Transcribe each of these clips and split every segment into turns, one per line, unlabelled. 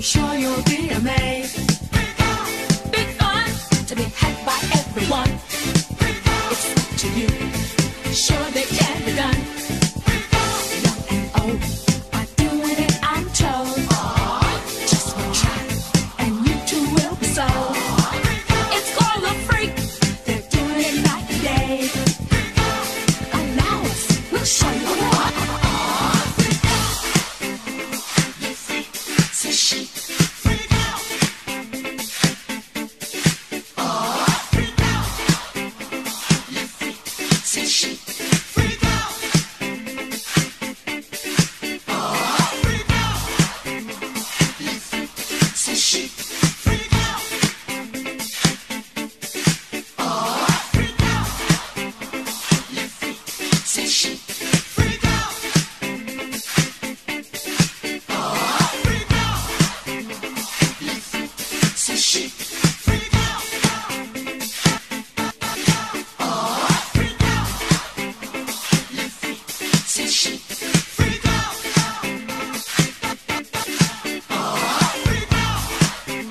sure you'll be amazed. Big fun to be had by everyone. It's up to you. Sure they can be done. Young and old are doing it, I'm told. Just one try, and you too will be sold. It's called a freak. They're doing it night and day. Allow us, we'll show you what. Say she. Freak out. Freak out. Say she. Freak out. Freak out. Say she. Freak out. Freak out. Say she. Freak out. Freak out. Say she. Freak out. Freak out. Say she. Freak out. Freak out.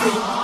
free.